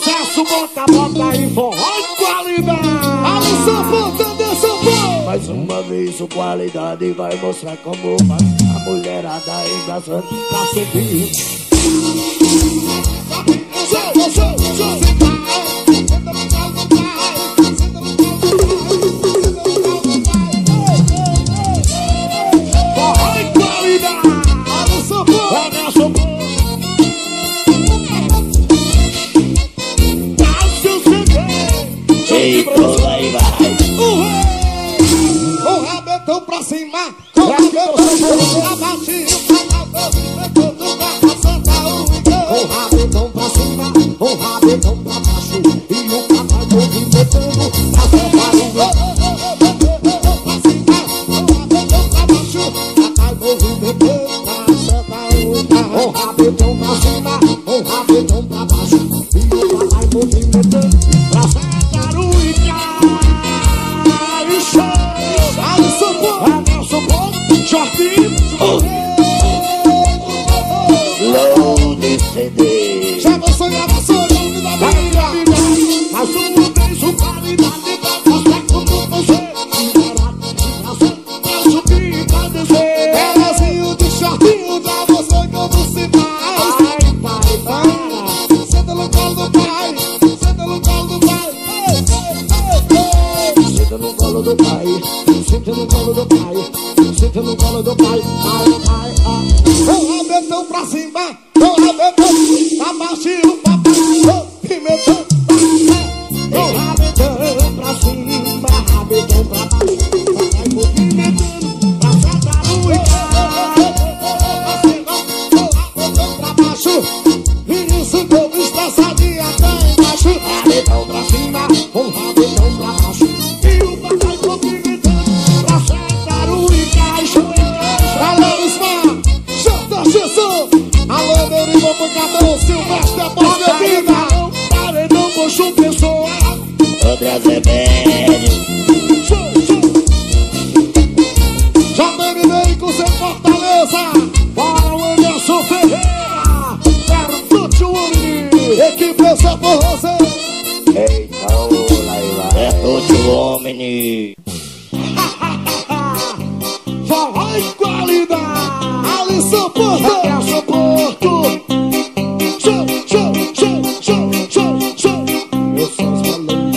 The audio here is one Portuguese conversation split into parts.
sucesso, bota e forró e qualidade. Alisson Fontana, São Paulo. Mais uma vez o qualidade vai mostrar como faz a mulherada engraçando pra subir. Forró e qualidade. Alisson Fontana. O rabetão pra cima, o rabetão pra baixo, o rabetão pra cima, o rabetão pra baixo, e o papai movimentando pra soltar o pra cima, o rabetão pra baixo, papai movimentando pra soltar o rabetão pra cima, o rabetão pra baixo, e o papai movimentando pra soltar o Load CD. Já você gravação, já me dá vida. Mais uma vez o qualidade pra mostrar como você pra subir e pra descer. Pedazinho de shortinho pra você como se faz. Vai, para. Senta no colo do pai. Senta no colo do pai. Senta no colo do pai. Senta no colo do pai. Senta no colo do pai. Ai. O rabetão pra cima. O rabetão pra baixo. Papai pimentão. O rabetão pra cima, rabetão pra baixo, vai movimentando pra soltar o rabetão pra baixo. E isso todo estressadinho até embaixo. rabetão pra cima, o rabetão pra baixo, e o papai movimentando pra soltar o encaixo. Alô, Ismar, Jota Jesus. Alô, Deriva Pancadão, Silvestre, após minha vida. Paredão, Poxo, Pessoa, André Azevedo. Já terminei com seu Fortaleza. Bora o Anderson Ferreira, Bertucci Uni. Equipe essa por você. eita, lá vai. É todo homem. Forró e qualidade. Alisson Porto. Anderson Porto. Show. Eu sou falando,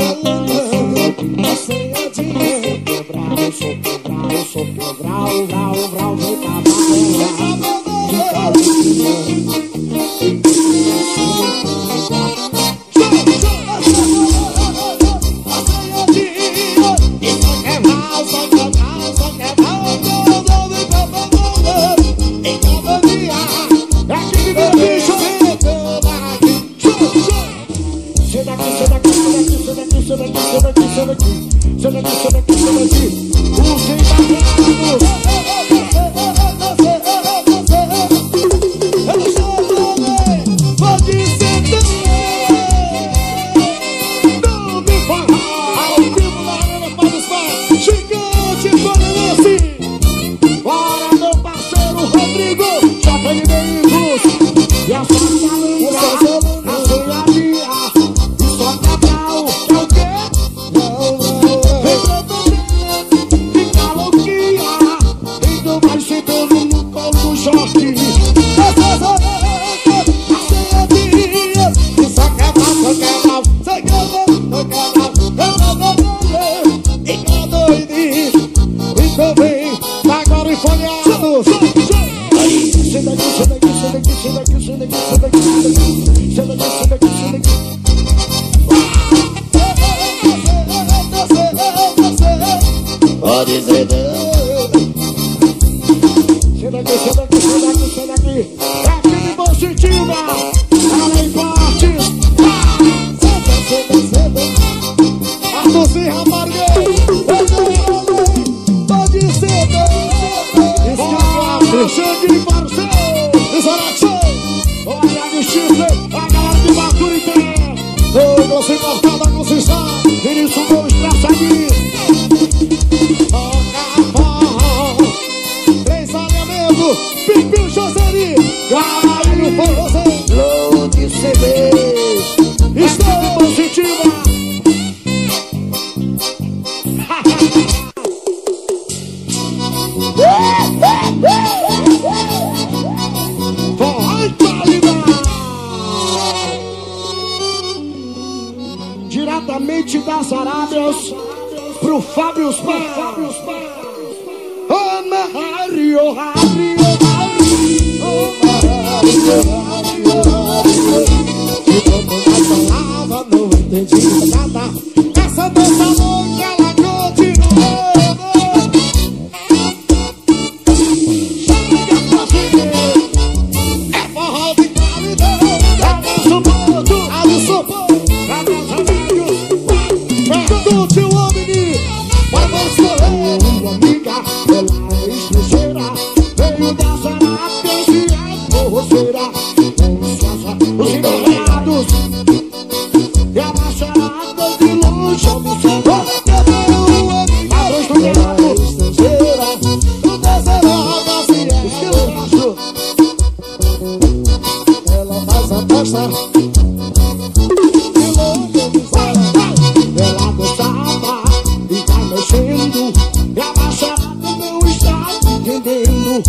eu sou quebral, vral, vem pra Senta aqui. diretamente das Arábias pro Fábio Spar. Oh, Mario, e como nós falava, não entendi nada. Essa dança louca, ela continua. É forró de qualidade. Alisson Porto, perto do tio Omni. Mas você é uma amiga, ela é estrangeira, veio das Arábias e é forroceira. Os encarregados e a macharada de longe observa. Padrões do teatro estrangeira, do deserto da ciência. Ela faz a festa de longe observa. Ela gostava e vai mexendo, e a macharada não está entendendo.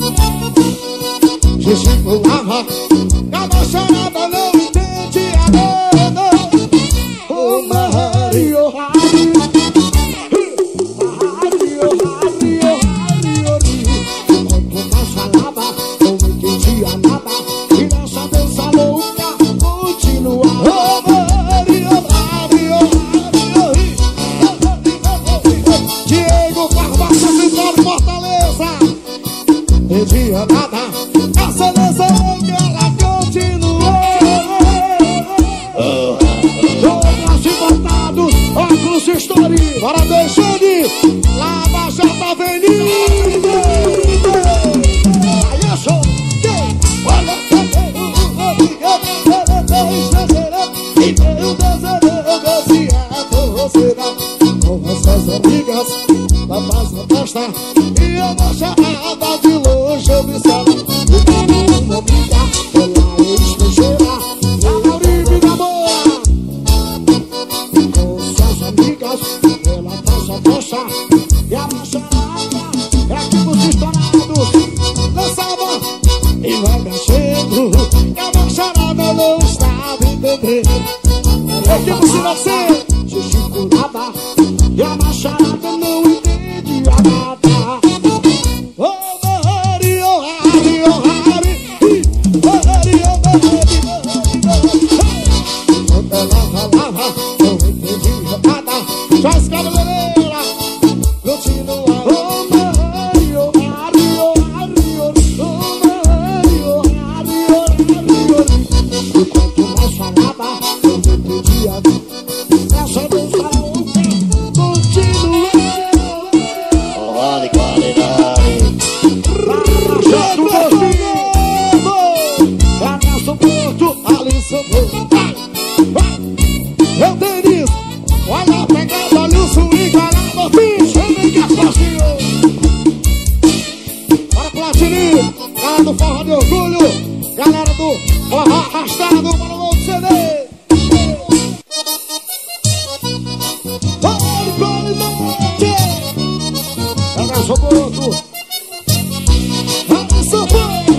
Gesticulava, a macharada não entende a nada. Oh, Mario, enquanto mais falava, não entendia nada. E nessa dança louca continuava. Oh, Mario, Diego Barbosa, Vitório Fortaleza. Entendia nada. Essa dança louca, ela continuou. Todos importados, óculos Story. Bora deixando, Lava Jato Avenida. Aí eu sou olha e meu desejo se é torcida. Com essas amigas, vai fazer a festa e a macharada de longe observa. Uma amiga, ela é estrangeira, ela vive na boa. Com suas amigas, ela faz a festa e a macharada é tipo os estourados. Dançava e vai mexendo, e a macharada não estava entendendo. É tipo se você gesticulava e a macharada não entendia nada. Oh, Mario, quando ela falava, não entendia nada. Faz cabeleireira, continua. Oh, Mario, enquanto mais falava, não entendia nada. Essa dança louca continua. Forró de qualidade. Jato Alisson Porto, Alisson Porto. Eu tenho isso. Olha a pegada, olha o swing, olha a bicho. Vem cá, facinho. Bora, Platini. Galera do Forró de Orgulho. Galera do Forró Arrastado. Bora, novo CD. Olha, qualidade. Alisson Porto. Alisson Porto.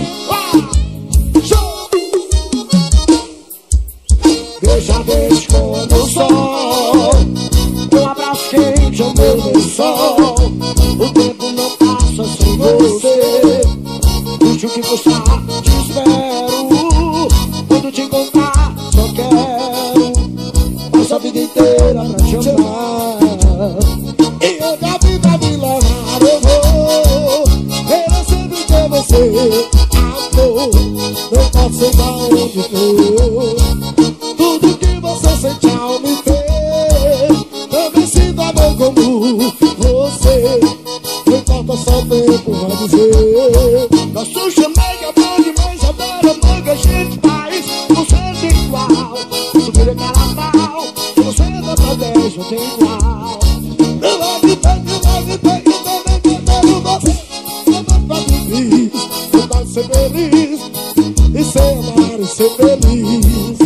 Deixa vez quando o sol, um abraço quente ao meu lençol. O tempo não passa sem você. Deixa o que custar, te espero. Quando te encontrar, só quero passa a vida inteira pra te amar. E onde a vida me levar, eu vou. Quero sempre ter você, amor. Não posso ser da onde for. Tudo que você sente ao me ver, também sinto amor como você. Não importa só o tempo vai dizer. Nosso chamego é bom demais, adoro amor que a gente faz. Você é igual, tu vira carnaval. Você é nota 10, eu tenho igual. Eu logo tenho, eu também quero você. Eu não tô feliz, eu posso ser feliz e ser amar e ser feliz.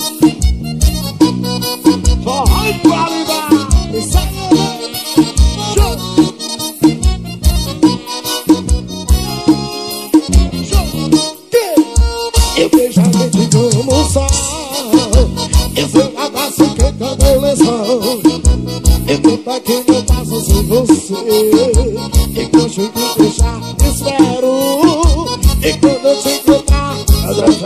Forró de qualidade, show. Eu beijo a gente como o sol. Eu fui um abraço que deu lesão.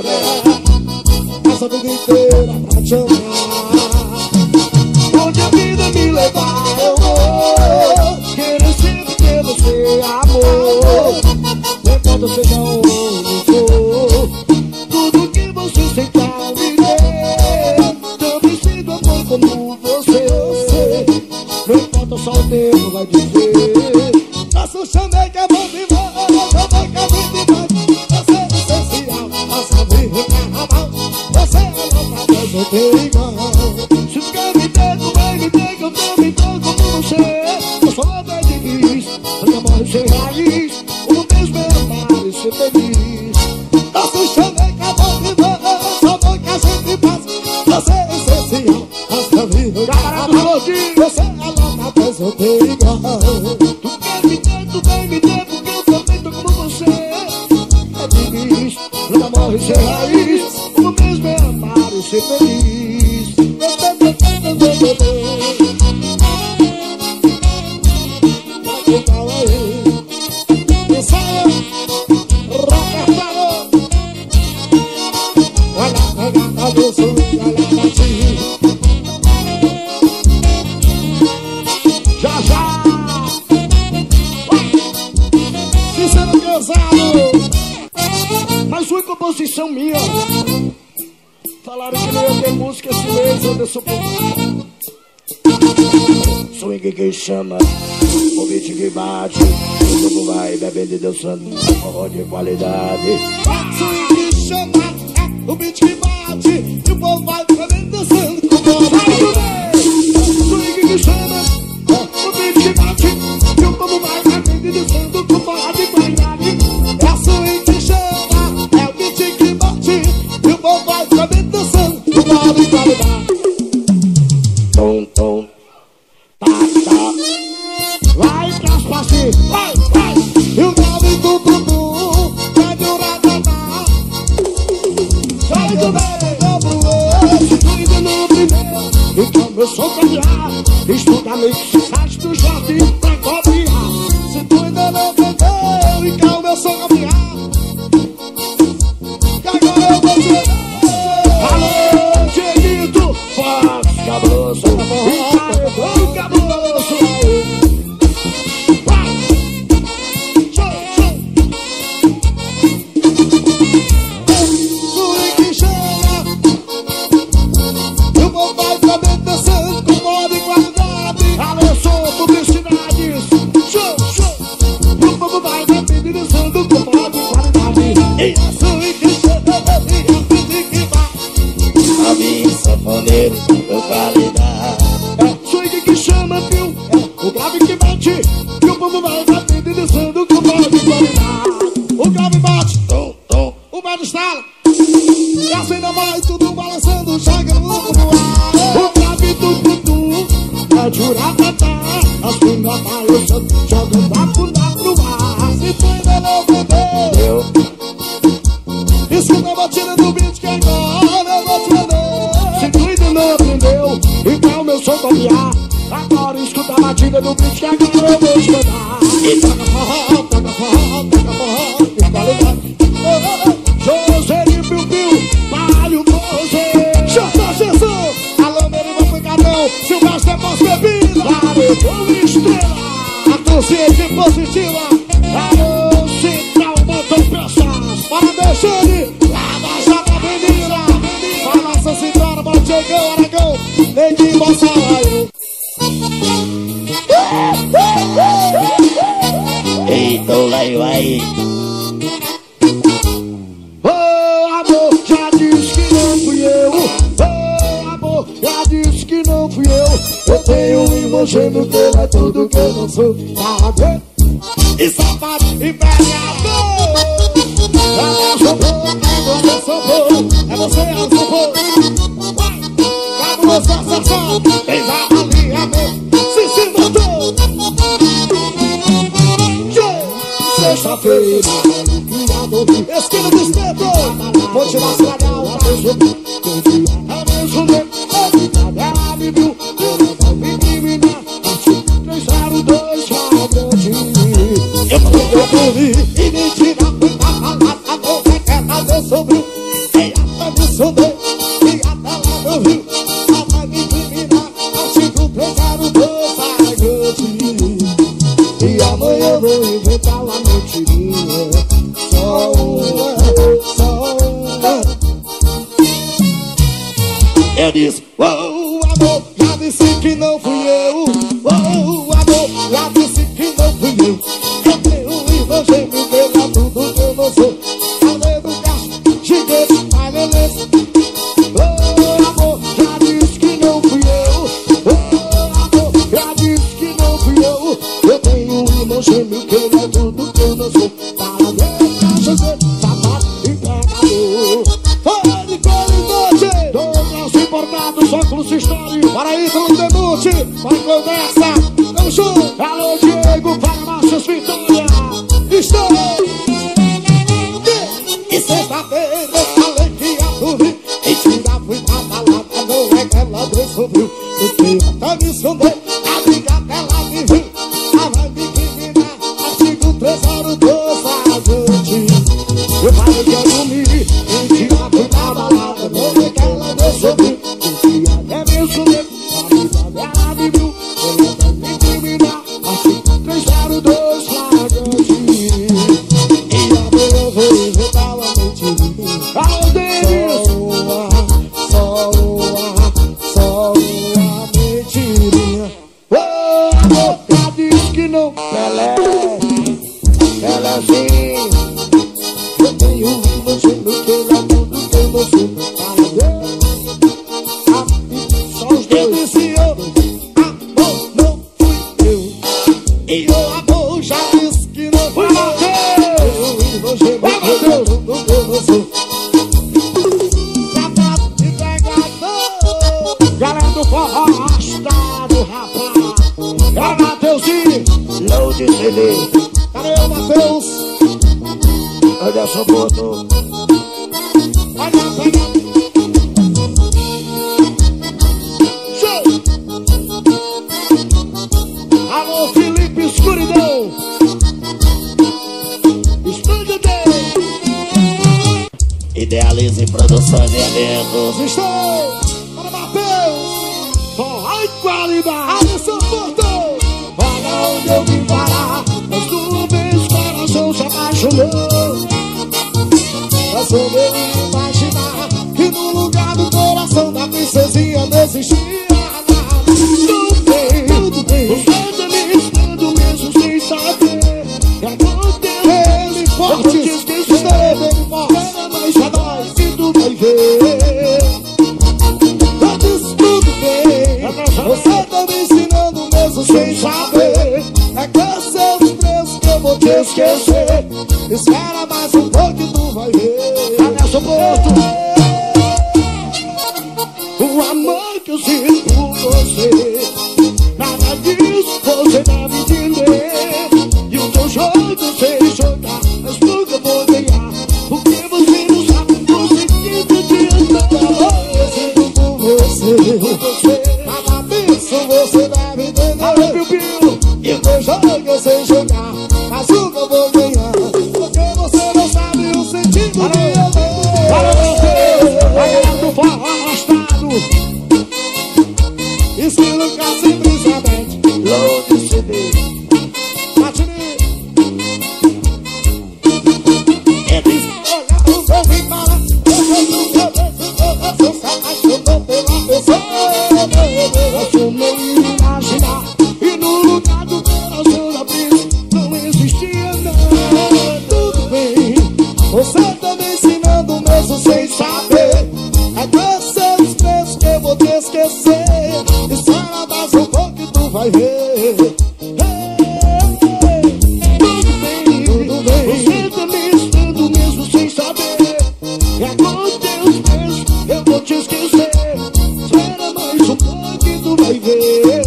mulher, essa vida inteira pra te amar. Onde a vida me levar eu vou, querer sempre ter você, amor. Não importa seja onde for, tudo que você sentar me dê. Também sinto amor como você. Não importa, só o tempo vai dizer. Nosso chamei que é bom demais, chamei que é bom demais. Você é essencial, nossa vida é carnaval. Você é louca, mas não tem igual. Se tu quer me ter, tu vai me ter, que eu também tô como você. Eu sou louca de bis, nunca morre sem raiz. O mesmo é amar e ser feliz. Nosso chamei que é bom demais, só bom que a gente faz. Você é essencial, nossa vida é carnaval. Você é louca, mas não tem igual. Tu quer me ter, tu vai me ter, porque eu também tô como você. É difícil, nunca morre sem raiz. O mesmo é amar e ser feliz. Já, já. Sincero Casado. Mais uma composição minha. Falaram que não ia ter música esse mês, Anderson. Swing que chama, o beat que bate, o mundo vai bebendo e dançando, forró de qualidade. Swing que chama, o beat que bate, e o povo vai bebendo e dançando, com forró de qualidade. Swing que chama, o beat que bate, e o povo vai bebendo e dançando, com forró de qualidade. É swing que chama, é o beat que bate, e o povo vai bebendo e dançando, com forró de qualidade. Tom, tom. Vai, Caspaci, vai, vai. E o nome do Bruno vai durar dançar. Vai do bem, pro outro, cuida no primeiro. Então eu sou campeão. Estuda mixagem do jardim pra copiar. Se tu ainda não entendeu, então eu sou campeão. E agora eu vou te dar. Alô, Dieguito, Fox, Cabroso, o Cabroso. Do qualidade. É swing que chama, viu? É o grave que bate, e o povo vai batendo e dançando com bola de qualidade. O grave bate, Tom, tom. o baile estala, e assim ainda vai tudo balançando, joga no ar. O grave tum, é juratata, assim ainda vai dançando, joga o papo no ar. Se tu ainda não entendeu, escuta a batida do beat que agora eu vou te mandar. Se tu ainda não aprendeu, então eu sou copiar. Agora escuta a batida do beat que agora eu vou te mandar. E toca forró, toca forró, toca forró, e qualidade. José de Piu-Piu, Mário José. Chata Jesus, alô, Meriva Pancadão, Silvestre Pós-Bebida. Paredão Estrela, a torcida positiva. Alô, Central Motopeças, para Alexandre, lá da Jata Avenida. Para São Cidrona, para Diegão, Aragão, Neguinho, Bossalaio. Eita, vai, vai. Oh, amor, já disse que não fui eu. Oh, amor, já disse que não fui eu. Eu tenho em você no teu, é tudo que eu não sou. Tá vendo? E safado e pegador. Eu sou bom, você sou bom. É você, eu sou bom. Vai, cago você, safado. Fez a alinhamento, se botou. Sexta-feira, esquina do espeto, vou te mostrar a pessoa. É mesmo tempo, ela me viu, eu não vou me dar. 302 eu procurei e me tira a boca que ela deu sobre. sondei e até lá eu vi. Ela vai me incriminar. A 5302 vai garantir. E amanhã eu vou inventar uma mentirinha. Só uma. Eu disse, Oh, amor, já disse que não fui eu. Oh, amor, já disse que não fui eu. Eu tenho um irmão gêmeo que é tudo que eu não sou. Além do gasto, gigante, vai beleza. Oh, amor, já disse que não fui eu. Oh, amor, já disse que não fui eu. Eu tenho um irmão gêmeo que é tudo que eu não sou. Parabéns pra você, safado e pegador. Fora de qualidade, todos importados, óculos histórico. Para aí, todo debute, vai conversa. Vamos junto. Alô, Diego, para Márcios Vitória. Estou. E sexta-feira eu falei que ia dormir. Mentira, fui pra balada, não é que ela descobriu. Porque até me esconder, a briga dela me viu. Ela vai me incriminar, a 5302 a gente. Eu falei que ia dormir. Mentira, fui pra balada, não é que ela descobriu. Porque até me esconder, a briga dela me viu. Ela vai me incriminar, a 5302 a gente. E amanhã eu vou inventar uma mentirinha. Alô, Denis! Só uma mentirinha. Oh, amor, já disse que não. Pelé sim. Eu tenho um irmão gêmeo que ele é tudo que eu não sou. Só os dois. Eu disse amor, não fui eu. E o amor já disse que não fui eu. Eu tenho um irmão gêmeo que ele é tudo que eu não sou. Safado e pegador. Galera do forró arrastado, rapaz. É Mateuzinho. load CD. Cadê o Matheus? Anderson Porto. Olha, pega. Show! Alô, Felipe Escuridão. Estúdio dele. Idealize produções e eventos. Estou para Matheus. Forró e qualidade. Alisson Porto. Olha onde eu vim parar. Mas tu vês, coração se apaixonou. Mas eu devo imaginar que no lugar do coração da princesinha não existia nada. Tudo bem, você tá me estando mesmo sem saber. É com Deus, ele forte, eu vou te esquecer. Ele forte, mas é nós que tu vai ver. Eu disse tudo bem, você tá me ensinando mesmo sem saber. É com seus preços que eu vou te esquecer. Espera mais um pouco que tu vai ver. Anderson Porto. O amor que eu sinto por você, nada disso você deve entender. E o teu jogo eu sei jogar, mas nunca vou ganhar. Porque você não sabe o sentido de andar. Eu sinto por você, nada disso você deve entender. E o teu jogo eu sei jogar, mas nunca vou ganhar. Porque você não sabe o sentido de andar. Para você, a galera do forró arrastado. Estilo Cássio simplesmente. Load CD. Batini. É disso. Olha o meu vem para. Eu se apaixonou pela pessoa. Você não imaginar. E no lugar do coração da brisa não existia nada. Tudo bem. Você tá me ensinando mesmo sem saber. É com seus preços que eu vou te esquecer. Espera mais um pouco que tu vai ver. Tudo bem. Você tá me ensinando mesmo sem saber. É com teus preços que eu vou te esquecer. Espera mais um pouco que tu vai ver.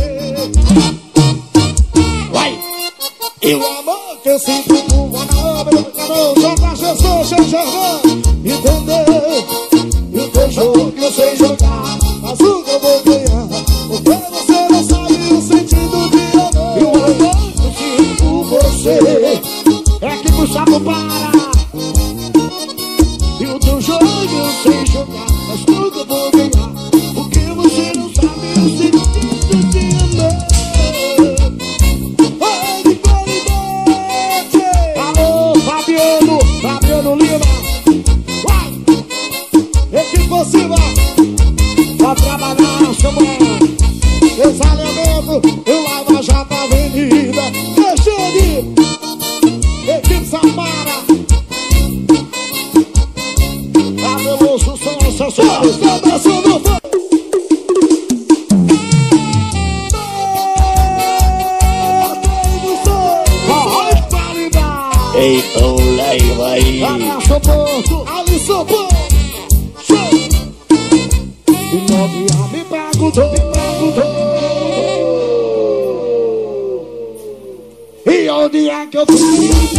Vai. Eu. O amor que eu sinto por você, só pra Jesus, sem jogar. Entendeu? E o teu jogo que eu sei jogar, mas nunca eu vou ganhar. Porque você não sabe o sentido de amor. E o amor que eu sinto por você é que o sapo para. E o teu jogo eu sei jogar, E onde é que eu fui?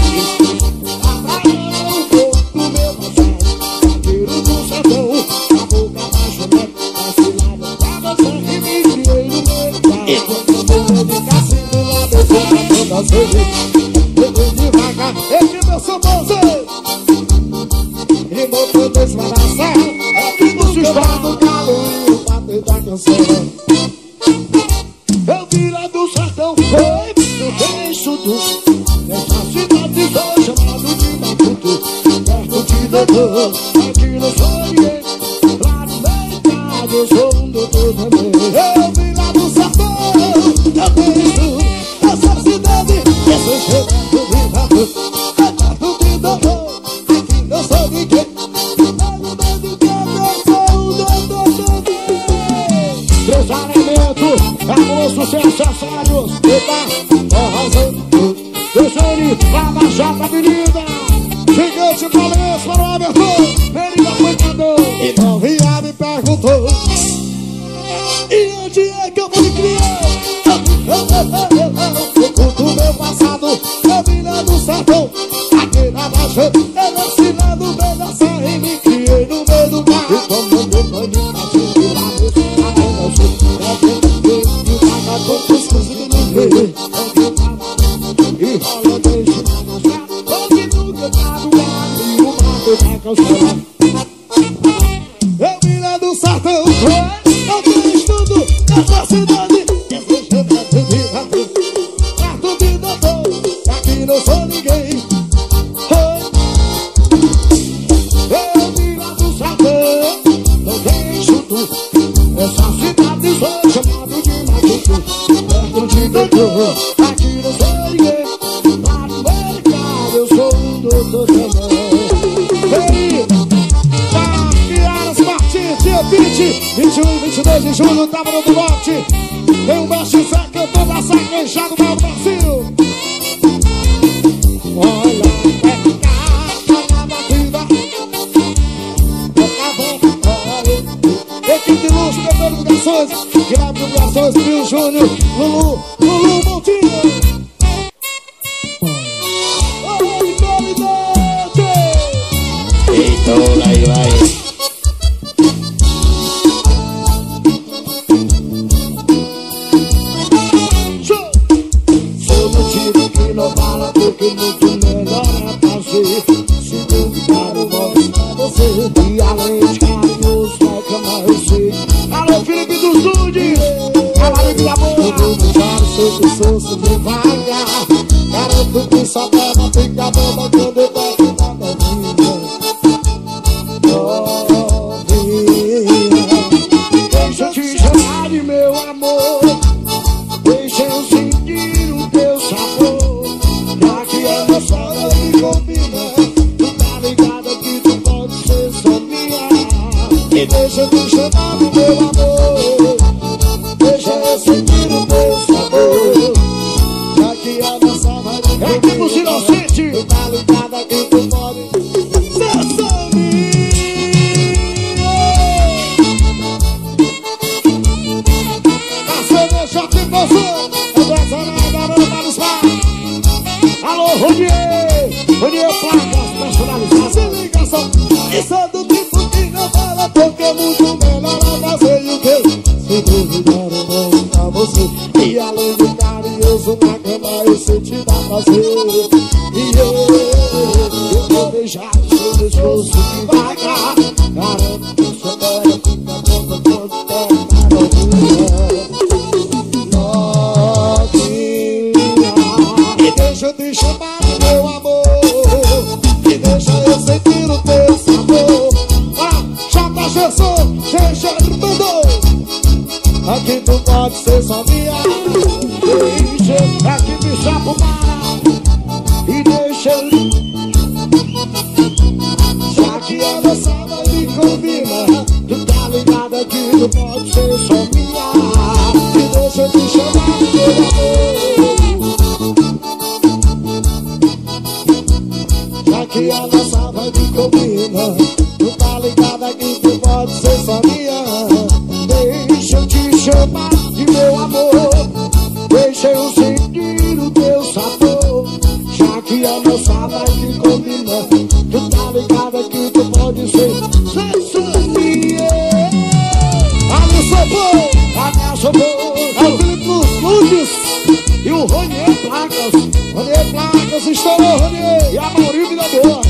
Abraão, do meu passado, vaqueiro do sertão, a boca apaixonada, vacilada, pra você que me criei no meu carro. De cassino lá, meu coração da sede, eu vou devagar, esse meu famoso. E botou desbaraçar, aqui no sistema do galo e o bater da canção. Eu vira do sertão, foi no trecho do nessa cidade sou chamado de Maputo, perto de doutor, aqui no Sonhei, lá no mercado eu sou um doutor também. Eu vira do sertão, eu tenho essa cidade, essa chamado de Maputo, perto de doutor, aqui eu sou ninguém. Amor, sucesso, acessórios, eita, arrasando, deixando pra baixar pra avenida. Gigante Valença para o Abertor, Periga Pancador. E novinha me perguntou, e onde é que eu fui criar? Eu conto o meu passado, eu vim lá do sertão, aqui na baixa, eu nasci lá no meio da serra e me criei no meio do mar. E tomando banho pra subir lá no todos conseguindo me ver. E rola deixa na mostrar, onde nunca tá do lado e o mato tá cansado. Eu vim lá do sertão, eu tenho estudo nessa cidade, desejo perto de bater, perto de doutor, aqui não sou ninguém. Eu vim lá do sertão, não tenho estudo nessa cidade, sou chamado de perto de doutor, aqui não sou ninguém. Lá no mercado eu sou um doutor também. Ei, Marquiaras Martins, dia 20, 21 e 22 de julho, Tábua do Norte. Tem um mestre Zé cantando a saquejada do meu parceiro. Olha, é capa na batida, equipe de luxo, cantando divulgações, grave divulgações, Pio Júnior, Lulu Montinho. Oi, qualidade! Então lá e vai. Sou do tipo que não fala porque muito melhor é fazer. Se duvidar eu mostro pra você, e além de carinhoso vai cantar eu sei. Alô, Felipe dos Dudes, Cavalo de Amor. Eu vou deixar o seu pessoa devagar, garanto que só pega fica bamba quando eu toco na novinha. Deixa eu te chamar de meu amor, deixa eu sentir o teu sabor, já que é uma sogra me combina, tu tá ligada que tu pode ser só minha. E deixa eu te chamar de meu amor, deixa eu sentir o teu sabor, já que é uma sogra me combina, é tipo inocente, tu tá ligada que tu pode ser só minha. Já tem você, alô, Rodier placas personalizadas. Se liga só, isso é do tipo que não fala, porque é muito melhor a fazer o que se duvidar eu vou pra você. E além de carinhoso na cama eu sei te dar prazer. E eu vou deixar o seu pescoço devagar, garanto que sua pele fica pronta quando toca na novinha. Deixa eu te chamar de meu amor, e deixa eu sentir o teu sabor. Ah, chata Jesus, deixa eu mandou, aqui tu pode ser só minha. Deixa aqui me chapo para, e deixa eu, já que a nossa me combina, tu tá ligada que tu pode ser só minha. E deixa eu te chamar de meu amor, que a nossa vibe combina, tu tá ligada que tu pode ser só minha. Deixa eu te chamar Nunes e o Ronier Placas. Ronier Placas, estourou Ronier e a Maurício da Boa.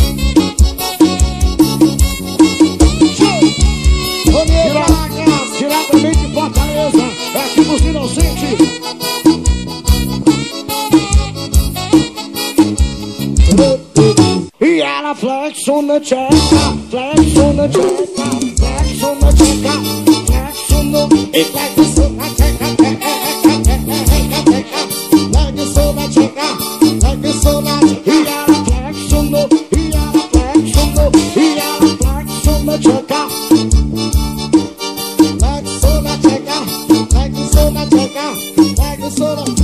Ronier Placas, diretamente de Fortaleza, é aqui dos Inocentes. E ela flex on the check, flex on the check, flex on the check, flex on the flex on the check, flex on the check, flex on the check. E ela flex on the, e ela flex on the, e ela flex on the check, flex on the check, flex on the check, flex on the check.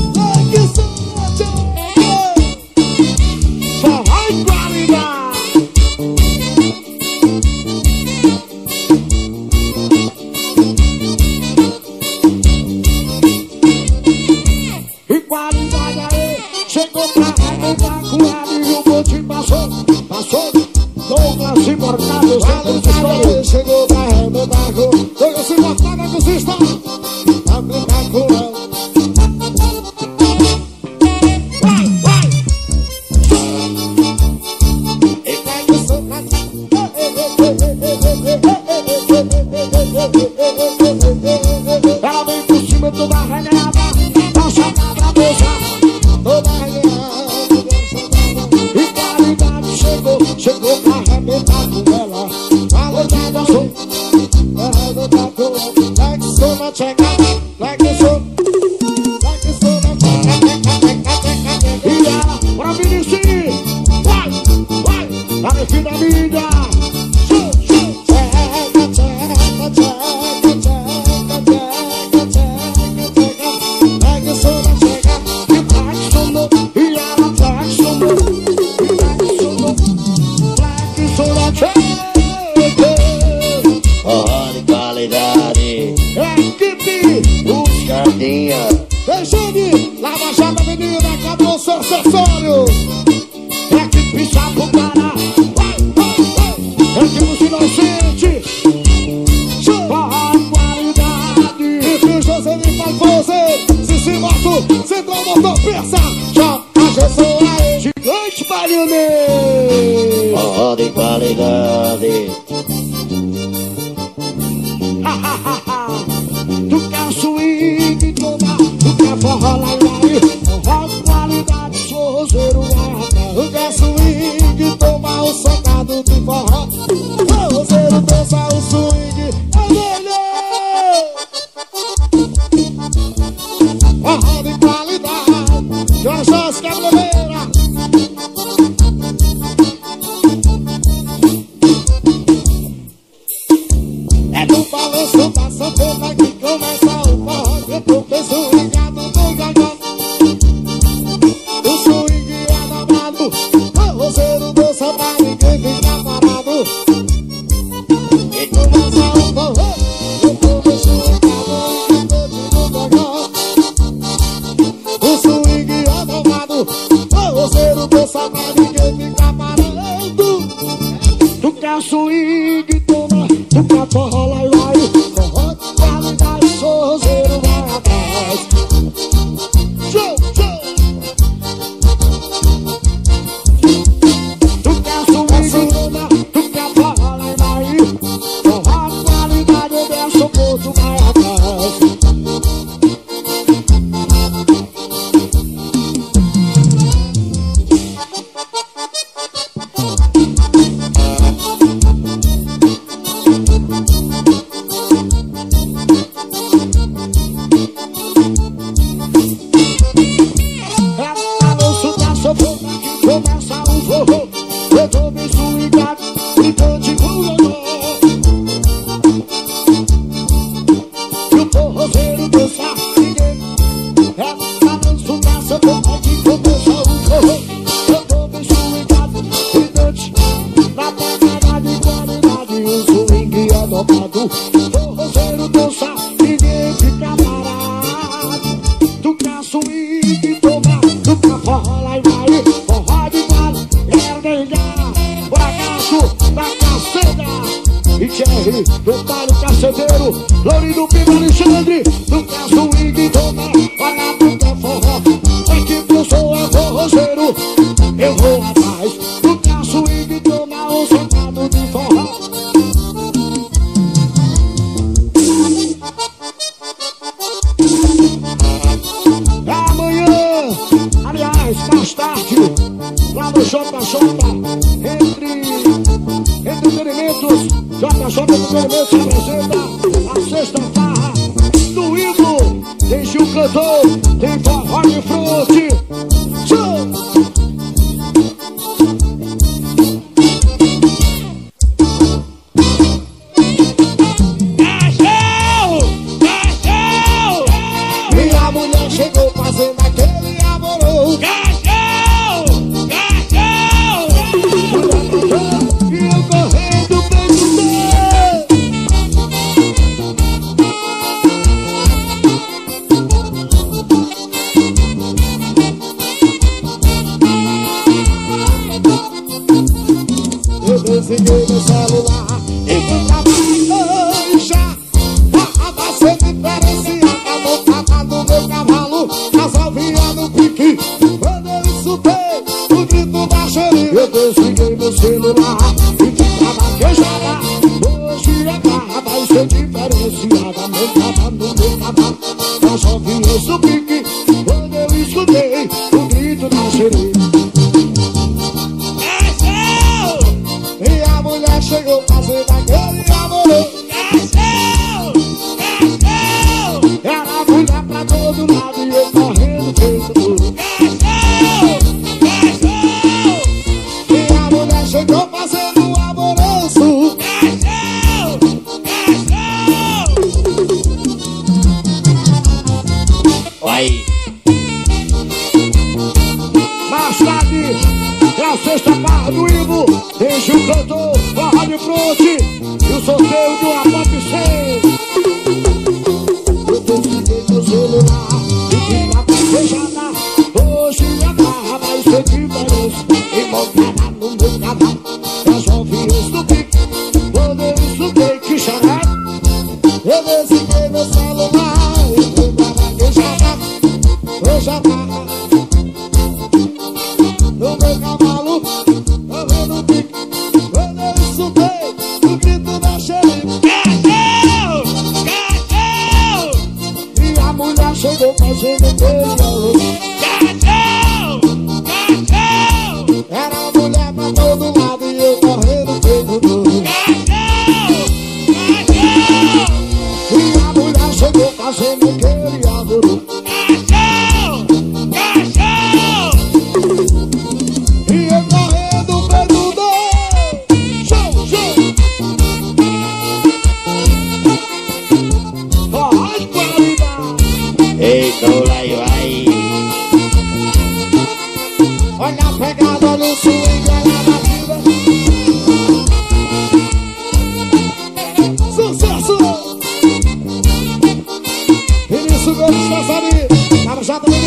Chegou pra arrebentar com Douglas se botada com cista pra brincar com ela. Vai! Ela vem por cima toda arreganhada, tá chamada a bolsa toda arreganhada. E qualidade chegou pra arrebentar com ela. Detalhe Cacedeiro, Lourinho Pinto Alexandre, do Caso Wing, toma, olha pro que é forró. É que eu sou forrozeiro. Eu vou atrás do que a swing toma um socado de forró. Amanhã, aliás, mais tarde, lá no JJ, Entretenimentos, JJ Entretenimentos apresenta a sexta farra do Igor. Tem Gil Cantor, tem forró de fronte. Minha mulher chegou fazendo aquele amorou. E eu correndo perguntei. Eu desliguei meu celular e ficava lancha. Tava sendo diferenciada, montada no meu cavalo. Casal vinha no pique, quando eu insultei o grito da xerife. Eu desliguei meu celular e ficava queixada. Hoje a barra vai ser diferenciada, montada no meu cavalo. Casal vinha no pique, quando eu escutei o grito da xerife. E a mulher chegou fazendo aquele amor. Era mulher pra todo lado e eu correndo feito duro. E a mulher chegou fazendo amoroso. Vai. Mais tarde, é a sexta barra do Ivo. Tem Gil Cantor, forró de fronte e o sorteio de uma Pop 100. Eu desliguei meu celular e ficava beijada. Hoje a barra vai ser diferente e montada no meu cavalo. Eu só vi isso no pique quando eu estudei que chorar. Eu desliguei meu celular e ficava beijada. Hoje a barra no meu cavalo, eu vou no pique. Quando eu insultei o grito da xerife. E a mulher chegou fazendo aquele amor. Era mulher pra todo lado e eu correndo feito duro. E a mulher chegou fazendo aquele amor. E eu correndo feito duro. Show, show. Forró de qualidade. Eita, lá e vai. Olha a pegada, olha o swing, olha a batida. Sucesso! Início Gomes Passarinho, Cabo Jata